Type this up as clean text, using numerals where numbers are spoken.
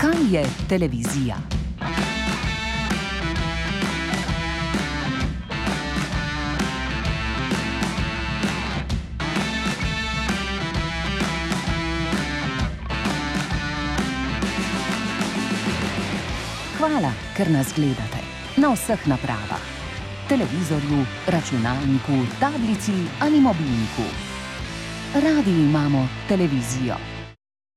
Kaj je televizija? Hvala, ker nas gledate na vseh napravah. Televizorju, računalniku, tablici ali mobilniku. Radi imamo televizijo.